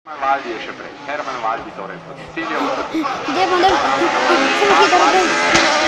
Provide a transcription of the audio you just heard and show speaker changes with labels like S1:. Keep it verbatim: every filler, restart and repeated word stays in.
S1: Valdi esce preso, Herman Valdi Torres, Silvio.
S2: Devo andare. Sono qui da